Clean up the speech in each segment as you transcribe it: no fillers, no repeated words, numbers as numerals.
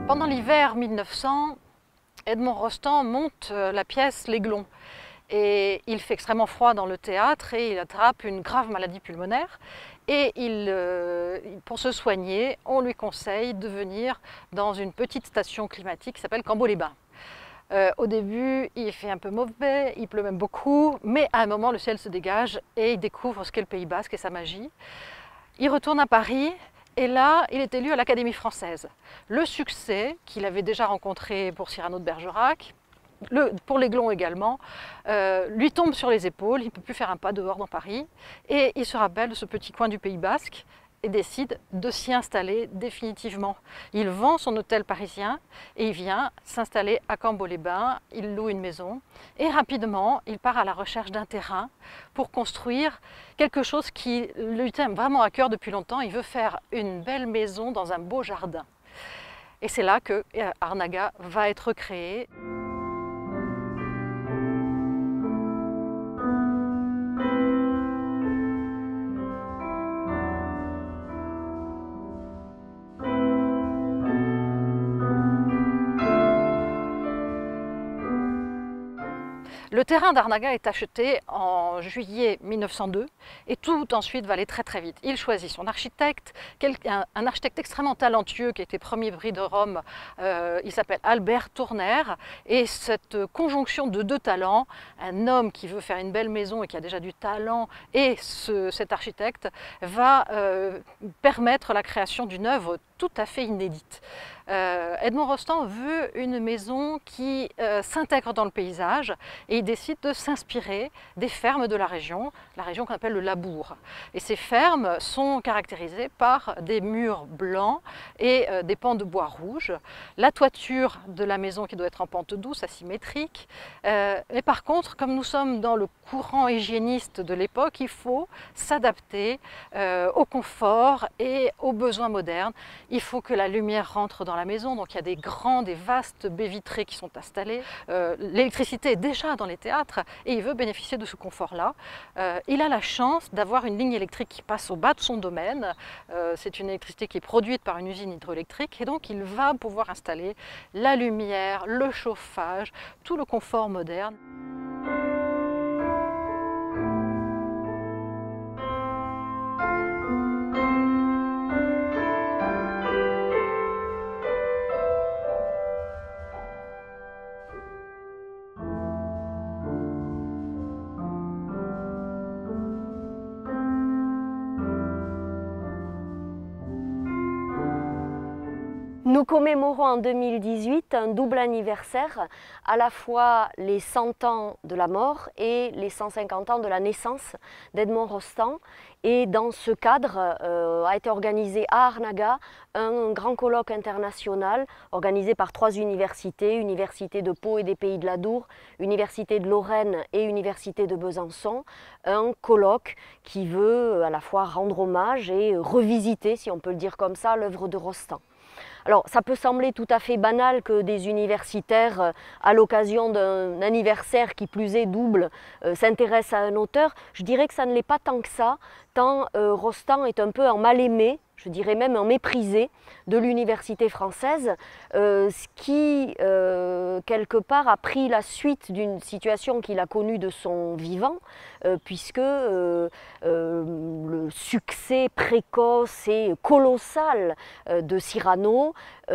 Pendant l'hiver 1900, Edmond Rostand monte la pièce L'Aiglon. Et il fait extrêmement froid dans le théâtre et il attrape une grave maladie pulmonaire. Et pour se soigner, on lui conseille de venir dans une petite station climatique qui s'appelle Cambo-les-Bains. Au début, il fait un peu mauvais, il pleut même beaucoup, mais à un moment, le ciel se dégage et il découvre ce qu'est le Pays Basque et sa magie. Il retourne à Paris. Et là, il est élu à l'Académie française. Le succès qu'il avait déjà rencontré pour Cyrano de Bergerac, pour l'Aiglon également, lui tombe sur les épaules, il ne peut plus faire un pas dehors dans Paris, et il se rappelle de ce petit coin du Pays Basque et décide de s'y installer définitivement. Il vend son hôtel parisien et il vient s'installer à Cambo-les-Bains, il loue une maison et rapidement il part à la recherche d'un terrain pour construire quelque chose qui lui tient vraiment à cœur depuis longtemps. Il veut faire une belle maison dans un beau jardin. Et c'est là que Arnaga va être créé. Le terrain d'Arnaga est acheté en juillet 1902 et tout ensuite va aller très très vite. Il choisit son architecte, un architecte extrêmement talentueux qui a été premier prix de Rome, il s'appelle Albert Tourner, et cette conjonction de deux talents, un homme qui veut faire une belle maison et qui a déjà du talent et cet architecte va permettre la création d'une œuvre tout à fait inédite. Edmond Rostand veut une maison qui s'intègre dans le paysage et il décide de s'inspirer des fermes de la région qu'on appelle le labour. Et ces fermes sont caractérisées par des murs blancs et des pans de bois rouge. La toiture de la maison qui doit être en pente douce, asymétrique. Mais par contre, comme nous sommes dans le courant hygiéniste de l'époque, il faut s'adapter au confort et aux besoins modernes. Il faut que la lumière rentre dans la maison, donc il y a des vastes baies vitrées qui sont installées. L'électricité est déjà dans les théâtres et il veut bénéficier de ce confort-là. Il a la chance d'avoir une ligne électrique qui passe au bas de son domaine. C'est une électricité qui est produite par une usine hydroélectrique et donc il va pouvoir installer la lumière, le chauffage, tout le confort moderne. Nous commémorons en 2018 un double anniversaire, à la fois les 100 ans de la mort et les 150 ans de la naissance d'Edmond Rostand. Et dans ce cadre a été organisé à Arnaga un grand colloque international organisé par 3 universités, Université de Pau et des Pays de l'Adour, Université de Lorraine et Université de Besançon. Un colloque qui veut à la fois rendre hommage et revisiter, si on peut le dire comme ça, l'œuvre de Rostand. Alors, ça peut sembler tout à fait banal que des universitaires, à l'occasion d'un anniversaire qui plus est double, s'intéressent à un auteur. Je dirais que ça ne l'est pas tant que ça, tant Rostand est un peu en mal-aimé, je dirais même en méprisé de l'université française, ce qui, quelque part, a pris la suite d'une situation qu'il a connue de son vivant, puisque le succès précoce et colossal de Cyrano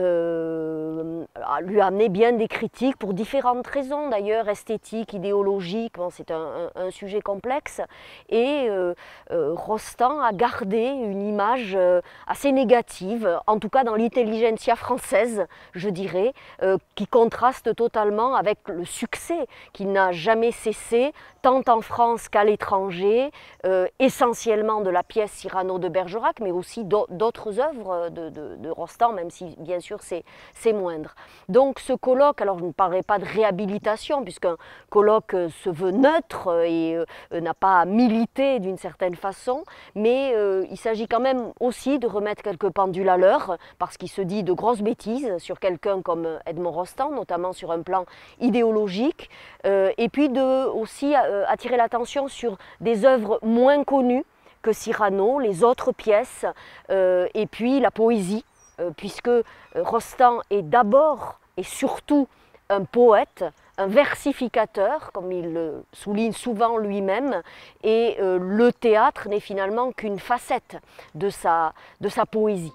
lui a amené bien des critiques pour différentes raisons, d'ailleurs, esthétiques, idéologiques, bon, c'est un sujet complexe, et Rostand a gardé une image assez négative, en tout cas dans l'intelligentsia française, je dirais, qui contraste totalement avec le succès qui n'a jamais cessé, tant en France qu'à l'étranger, essentiellement de la pièce Cyrano de Bergerac, mais aussi d'autres œuvres de Rostand, même si bien sûr c'est moindre. Donc ce colloque, alors je ne parlerai pas de réhabilitation, puisqu'un colloque se veut neutre et n'a pas à militer d'une certaine façon, mais il s'agit quand même aussi de remettre quelques pendules à l'heure, parce qu'il se dit de grosses bêtises sur quelqu'un comme Edmond Rostand, notamment sur un plan idéologique, et puis de aussi attirer l'attention sur des œuvres moins connues que Cyrano, les autres pièces, et puis la poésie puisque Rostand est d'abord et surtout un poète, un versificateur, comme il le souligne souvent lui-même, et le théâtre n'est finalement qu'une facette de sa poésie.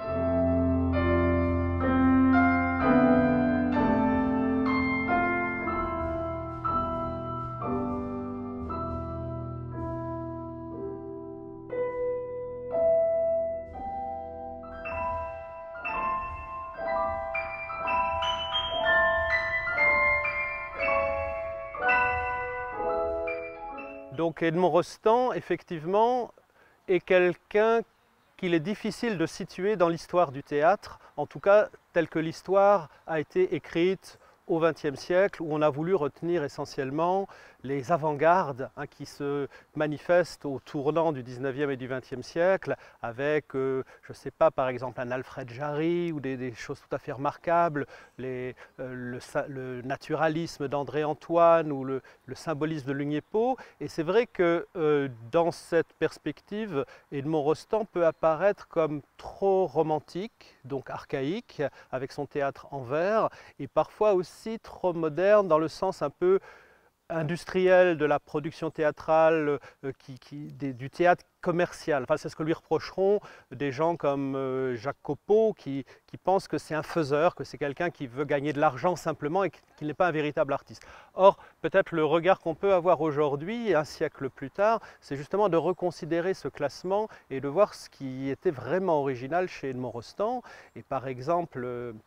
Donc Edmond Rostand, effectivement, est quelqu'un qu'il est difficile de situer dans l'histoire du théâtre, en tout cas telle que l'histoire a été écrite au XXe siècle, où on a voulu retenir essentiellement les avant-gardes qui se manifestent au tournant du XIXe et du XXe siècle, avec, je ne sais pas, par exemple un Alfred Jarry ou des choses tout à fait remarquables, le naturalisme d'André Antoine ou le symbolisme de Lugnepo. Et c'est vrai que dans cette perspective, Edmond Rostand peut apparaître comme trop romantique, donc archaïque, avec son théâtre en vers, et parfois aussi trop moderne dans le sens un peu industriel de la production théâtrale, du théâtre commercial. Enfin, c'est ce que lui reprocheront des gens comme Jacques Copeau qui pensent que c'est un faiseur, que c'est quelqu'un qui veut gagner de l'argent simplement et qu'il n'est pas un véritable artiste. Or, peut-être le regard qu'on peut avoir aujourd'hui, un siècle plus tard, c'est justement de reconsidérer ce classement et de voir ce qui était vraiment original chez Edmond Rostand. Et par exemple,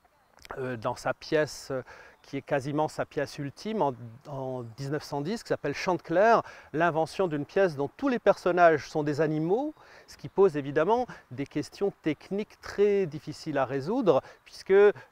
dans sa pièce qui est quasiment sa pièce ultime en 1910, qui s'appelle Chanteclair, l'invention d'une pièce dont tous les personnages sont des animaux, ce qui pose évidemment des questions techniques très difficiles à résoudre, puisque,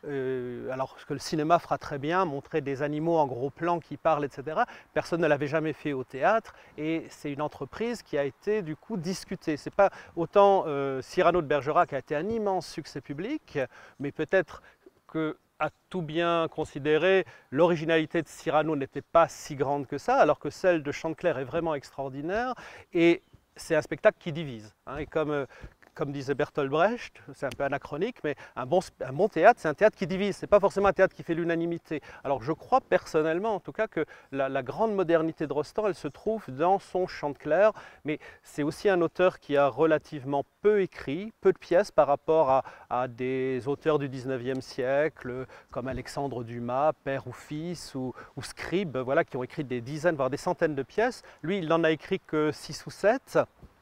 alors ce que le cinéma fera très bien, montrer des animaux en gros plan qui parlent, etc., personne ne l'avait jamais fait au théâtre, et c'est une entreprise qui a été du coup discutée. C'est pas autant Cyrano de Bergerac qui a été un immense succès public, mais peut-être que, à tout bien considéré, l'originalité de Cyrano n'était pas si grande que ça, alors que celle de Chanteclair est vraiment extraordinaire, et c'est un spectacle qui divise. Et comme disait Bertolt Brecht, c'est un peu anachronique, mais un bon théâtre, c'est un théâtre qui divise, c'est pas forcément un théâtre qui fait l'unanimité. Alors je crois personnellement, en tout cas, que la grande modernité de Rostand, elle se trouve dans son Chanteclair, mais c'est aussi un auteur qui a relativement peu écrit, peu de pièces par rapport à des auteurs du XIXe siècle, comme Alexandre Dumas, père ou fils, ou Scribe, voilà, qui ont écrit des dizaines, voire des centaines de pièces. Lui, il n'en a écrit que 6 ou 7.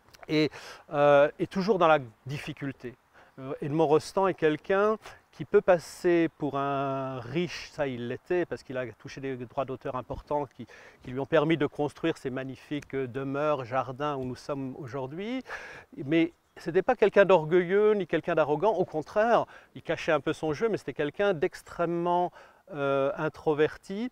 Et toujours dans la difficulté. Edmond Rostand est quelqu'un qui peut passer pour un riche, ça il l'était, parce qu'il a touché des droits d'auteur importants qui lui ont permis de construire ces magnifiques demeures, jardins où nous sommes aujourd'hui, mais ce n'était pas quelqu'un d'orgueilleux ni quelqu'un d'arrogant, au contraire, il cachait un peu son jeu, mais c'était quelqu'un d'extrêmement introverti,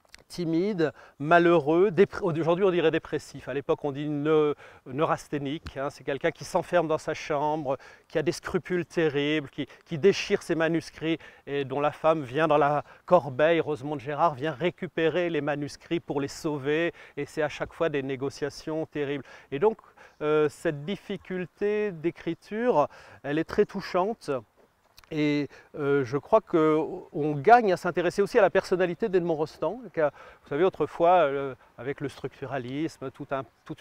timide, malheureux, aujourd'hui on dirait dépressif, à l'époque on dit neurasthénique, c'est quelqu'un qui s'enferme dans sa chambre, qui a des scrupules terribles, qui déchire ses manuscrits et dont la femme vient dans la corbeille, Rosemonde Gérard vient récupérer les manuscrits pour les sauver, et c'est à chaque fois des négociations terribles. Et donc cette difficulté d'écriture, elle est très touchante. Et je crois qu'on gagne à s'intéresser aussi à la personnalité d'Edmond Rostand. Vous savez, autrefois, avec le structuralisme, tout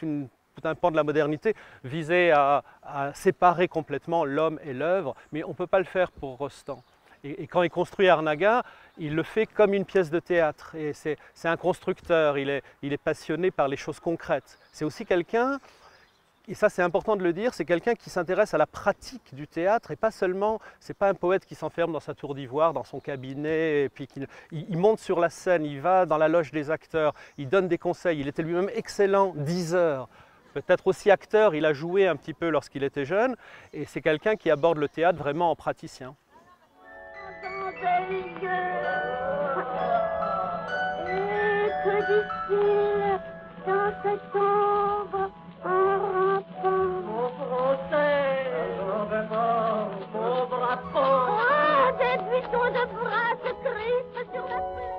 un pan de la modernité visait à séparer complètement l'homme et l'œuvre, mais on ne peut pas le faire pour Rostand. Et quand il construit Arnaga, il le fait comme une pièce de théâtre. Et c'est un constructeur, il est passionné par les choses concrètes. C'est aussi quelqu'un, et ça c'est important de le dire, c'est quelqu'un qui s'intéresse à la pratique du théâtre et pas seulement, c'est pas un poète qui s'enferme dans sa tour d'ivoire, dans son cabinet, et puis il monte sur la scène, il va dans la loge des acteurs, il donne des conseils, il était lui-même excellent diseur, peut-être aussi acteur, il a joué un petit peu lorsqu'il était jeune, et c'est quelqu'un qui aborde le théâtre vraiment en praticien. Dans cette ombre, en rampant, mon français, mon drapeau, des buissons de bras se crispent sur la plaie.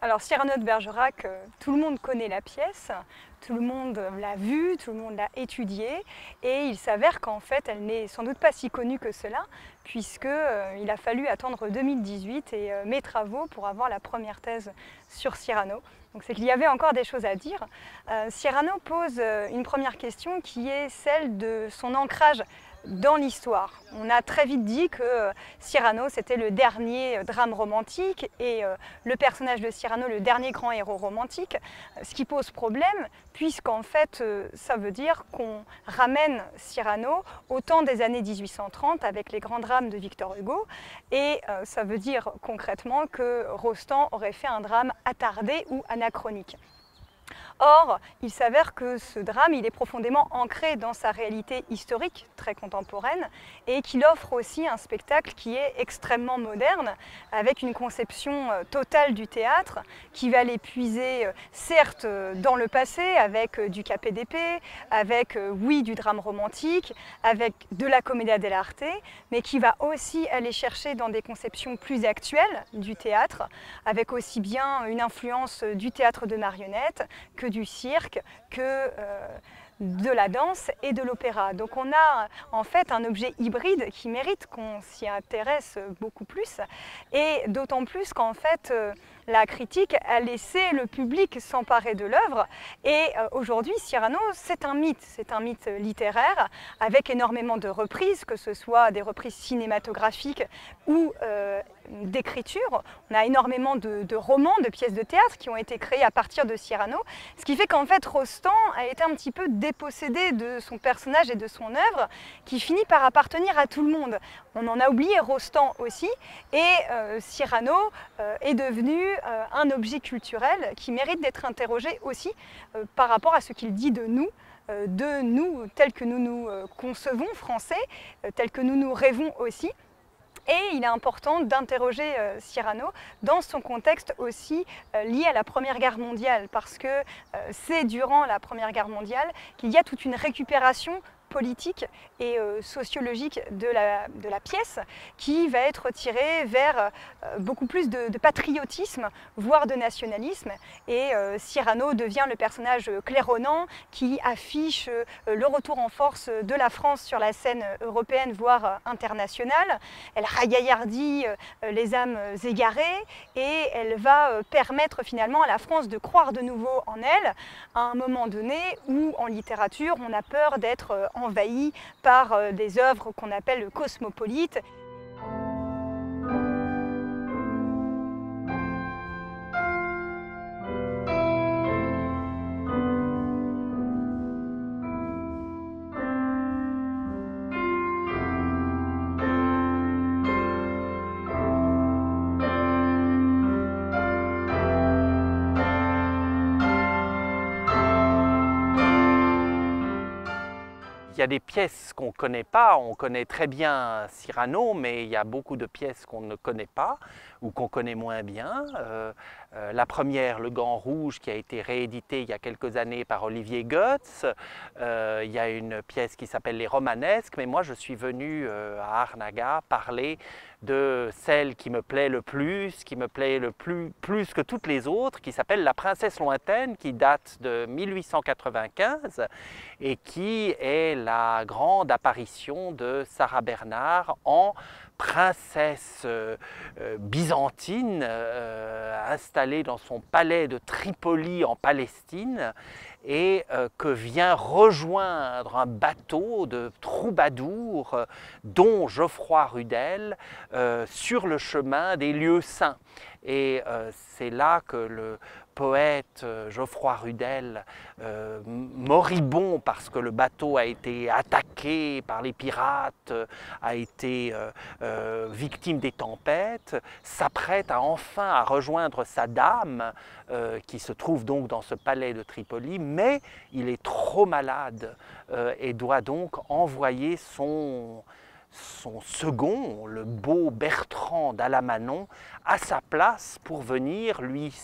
Alors Cyrano de Bergerac, tout le monde connaît la pièce, tout le monde l'a vue, tout le monde l'a étudiée, et il s'avère qu'en fait elle n'est sans doute pas si connue que cela, puisqu'il a fallu attendre 2018 et mes travaux pour avoir la première thèse sur Cyrano. Donc c'est qu'il y avait encore des choses à dire. Cyrano pose une première question qui est celle de son ancrage dans l'histoire. On a très vite dit que Cyrano c'était le dernier drame romantique et le personnage de Cyrano le dernier grand héros romantique, ce qui pose problème puisqu'en fait ça veut dire qu'on ramène Cyrano au temps des années 1830 avec les grands drames de Victor Hugo et ça veut dire concrètement que Rostand aurait fait un drame attardé ou anachronique. Or, il s'avère que ce drame, il est profondément ancré dans sa réalité historique, très contemporaine, et qu'il offre aussi un spectacle qui est extrêmement moderne, avec une conception totale du théâtre, qui va les puiser, certes, dans le passé, avec du KPDP, avec, oui, du drame romantique, avec de la commedia dell'arte, mais qui va aussi aller chercher dans des conceptions plus actuelles du théâtre, avec aussi bien une influence du théâtre de marionnettes, que du cirque, que de la danse et de l'opéra. Donc on a en fait un objet hybride qui mérite qu'on s'y intéresse beaucoup plus, et d'autant plus qu'en fait la critique a laissé le public s'emparer de l'œuvre, et aujourd'hui Cyrano c'est un mythe littéraire avec énormément de reprises, que ce soit des reprises cinématographiques ou d'écriture. On a énormément de romans, de pièces de théâtre qui ont été créées à partir de Cyrano, ce qui fait qu'en fait Rostand a été un petit peu dépossédé de son personnage et de son œuvre, qui finit par appartenir à tout le monde. On en a oublié Rostand aussi, et Cyrano est devenu un objet culturel qui mérite d'être interrogé aussi par rapport à ce qu'il dit de nous tels que nous nous concevons français, tels que nous nous rêvons aussi. Et il est important d'interroger Cyrano dans son contexte aussi lié à la Première Guerre mondiale, parce que c'est durant la Première Guerre mondiale qu'il y a toute une récupération politique et sociologique de la pièce, qui va être tirée vers beaucoup plus de patriotisme, voire de nationalisme. Et Cyrano devient le personnage claironnant qui affiche le retour en force de la France sur la scène européenne, voire internationale. Elle ragaillardit les âmes égarées, et elle va permettre finalement à la France de croire de nouveau en elle, à un moment donné où en littérature on a peur d'être envahi par des œuvres qu'on appelle cosmopolites. Il y a des pièces qu'on ne connaît pas, on connaît très bien Cyrano, mais il y a beaucoup de pièces qu'on ne connaît pas ou qu'on connaît moins bien. La première, Le Gant Rouge, qui a été rééditée il y a quelques années par Olivier Goetz. Il y a une pièce qui s'appelle Les Romanesques, mais moi je suis venu à Arnaga parler de celle qui me plaît le plus, plus que toutes les autres, qui s'appelle La Princesse lointaine, qui date de 1895 et qui est la grande apparition de Sarah Bernhardt en princesse byzantine installée dans son palais de Tripoli en Palestine, et que vient rejoindre un bateau de troubadours, dont Geoffroy Rudel, sur le chemin des lieux saints. Et c'est là que le poète Geoffroy Rudel, moribond parce que le bateau a été attaqué par les pirates, a été victime des tempêtes, s'apprête enfin à rejoindre sa dame, qui se trouve donc dans ce palais de Tripoli, mais il est trop malade et doit donc envoyer son second, le beau Bertrand d'Alamanon, à sa place pour venir lui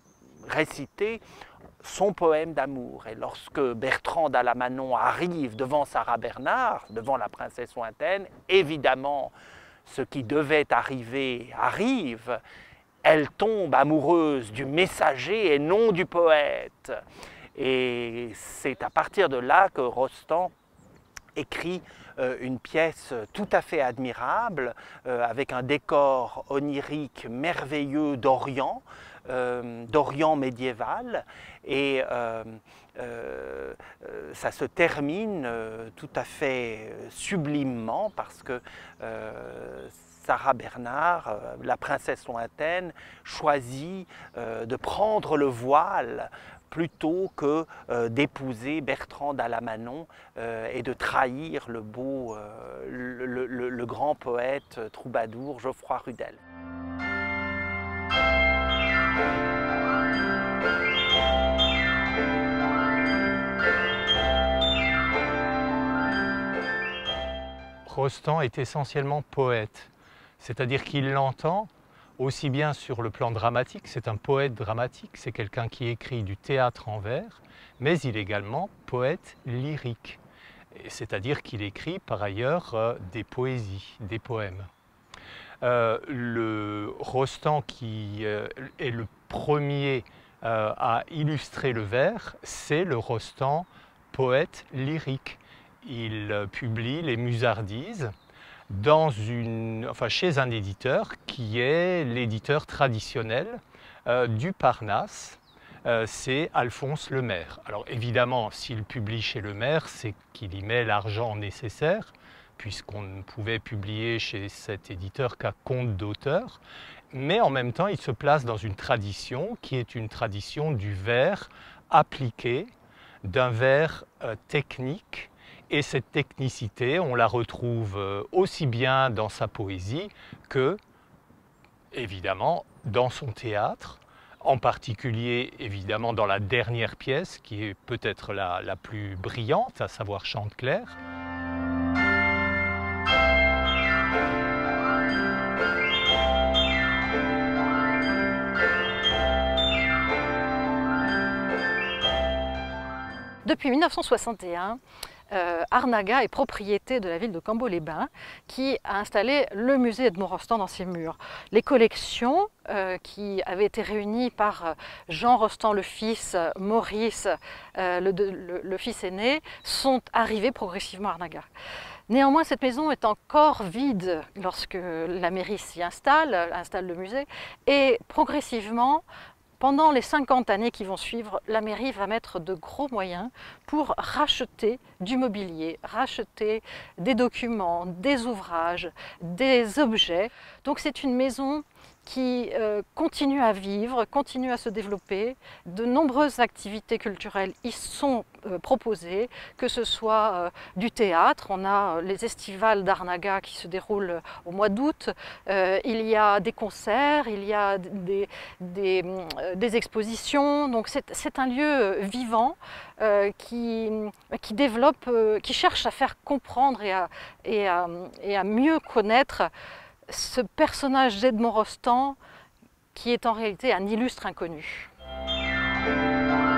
réciter son poème d'amour. Et lorsque Bertrand d'Alamanon arrive devant Sarah Bernhardt, devant la princesse lointaine, évidemment, ce qui devait arriver arrive, elle tombe amoureuse du messager et non du poète. Et c'est à partir de là que Rostand écrit une pièce tout à fait admirable, avec un décor onirique merveilleux d'Orient médiéval, et ça se termine tout à fait sublimement parce que Sarah Bernhardt, la princesse lointaine, choisit de prendre le voile plutôt que d'épouser Bertrand d'Allamanon et de trahir le beau, le grand poète troubadour Geoffroy Rudel. Rostand est essentiellement poète, c'est-à-dire qu'il l'entend aussi bien sur le plan dramatique, c'est un poète dramatique, c'est quelqu'un qui écrit du théâtre en vers, mais il est également poète lyrique, c'est-à-dire qu'il écrit par ailleurs des poésies, des poèmes. Le Rostand qui est le premier à illustrer le vers, c'est le Rostand poète lyrique. Il publie les Musardises chez un éditeur qui est l'éditeur traditionnel du Parnasse, c'est Alphonse Lemaire. Alors évidemment, s'il publie chez Lemaire, c'est qu'il y met l'argent nécessaire, puisqu'on ne pouvait publier chez cet éditeur qu'à compte d'auteur, mais en même temps, il se place dans une tradition qui est une tradition du vers appliqué, d'un vers technique. Et cette technicité, on la retrouve aussi bien dans sa poésie que, évidemment, dans son théâtre, en particulier, évidemment, dans la dernière pièce, qui est peut-être la plus brillante, à savoir Chanteclair. Depuis 1961, Arnaga est propriété de la ville de Cambo-les-Bains qui a installé le musée Edmond Rostand dans ses murs. Les collections qui avaient été réunies par Jean Rostand le fils, Maurice le fils aîné, sont arrivées progressivement à Arnaga. Néanmoins, cette maison est encore vide lorsque la mairie s'y installe le musée, et progressivement, pendant les 50 années qui vont suivre, la mairie va mettre de gros moyens pour racheter du mobilier, racheter des documents, des ouvrages, des objets. Donc c'est une maison qui continue à vivre, continue à se développer. De nombreuses activités culturelles y sont proposées, que ce soit du théâtre, on a les estivales d'Arnaga qui se déroulent au mois d'août, il y a des concerts, il y a des expositions, donc c'est un lieu vivant qui développe, qui cherche à faire comprendre et à mieux connaître ce personnage d'Edmond Rostand qui est en réalité un illustre inconnu.